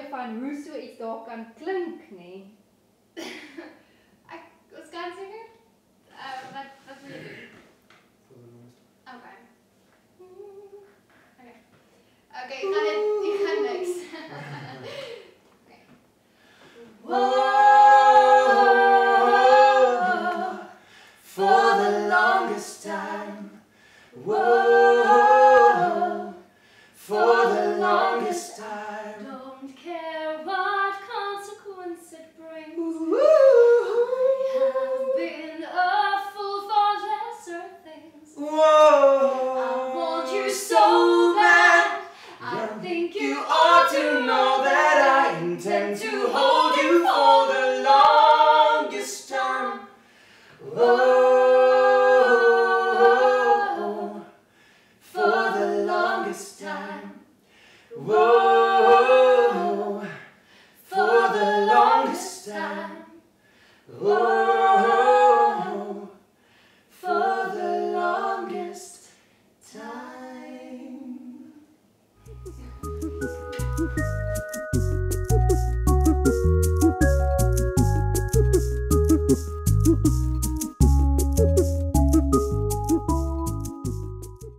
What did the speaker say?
van hoe so iets daar kan klink nie. Ons kan seker. Wat wil jy doen? Okay. Okay, ek gaan niks. Okay. For the longest time. Whoa.